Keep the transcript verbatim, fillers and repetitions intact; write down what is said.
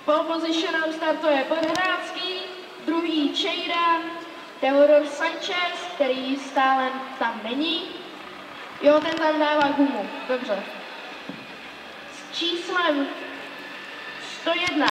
Pole positionem startuje Podhrácký, druhý Čejda, Teodor Sanchez, který stále tam není. Jo, ten tam dává gumu, dobře. S číslem sto jedna